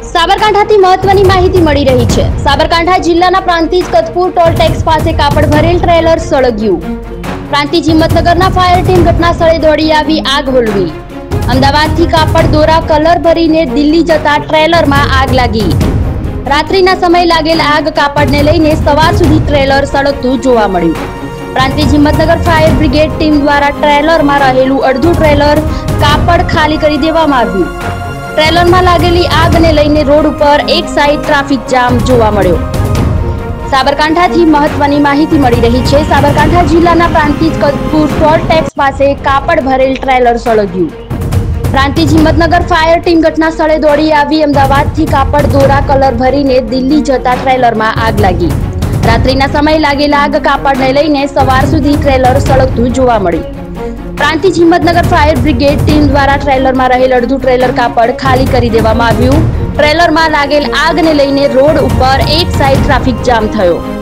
સાબરકાંઠાથી મહત્વની માહિતી મળી રહી છે। સાબરકાંઠા જિલ્લાના પ્રાંતિજ કતપુર ટોલ ટેક્સ પાસે કાપડ ભરેલ ટ્રેલર સળગ્યું। પ્રાંતિજ હિંમતનગરના ફાયર ટીમ ઘટના સ્થળે દોડી આવી આગ હોલવી। અમદાવાદથી કાપડ દોરા કલર ભરીને દિલ્હી જતા ટ્રેલરમાં આગ લાગી। રાત્રિના સમયે લાગેલ આગ કાપડને લઈને સવાર સુધી ટ્રેલર સળગતું જોવા મળ્યું। Prantij Himmatnagar fire brigade team દ્વારા ટ્રેલરમાં રહેલું અડધું ટ્રેલર કાપડ ખાલી કરી દેવામાં આવ્યું। ટ્રેલરમાં લાગેલી આગને લઈને રોડ ઉપર એક સાઈડ ટ્રાફિક જામ જોવા મળ્યો। સાબરકાંઠાથી મહત્વની માહિતી મળી રહી છે। સાબરકાંઠા જિલ્લાના પ્રાંતિજ કતપુર ટોલ ટેક્સ પાસે કાપડ ભરેલ ટ્રેલર સળગ્યું। પ્રાંતિજ હિંમતનગર ફાયર ટીમ ઘટના સ્થળે દોડી આવી। અમદાવાદથી કાપડ દોરા કલર ભરીને દિલ્હી જતા ટ્રેલરમાં આગ લાગી। રાત્રિના સમયે લાગેલા આગ કાપડને લઈને સવાર સુધી ટ્રેલર સળગતું જોવા મળ્યું। Prantij Himmatnagar fire brigade team દ્વારા ટ્રેલરમાં રહેલ અડધું ટ્રેલર કાપડ ખાલી કરી દેવામાં આવ્યું। ટ્રેલરમાં લાગેલ આગને લઈને રોડ ઉપર એક સાઈડ ટ્રાફિક જામ થયો।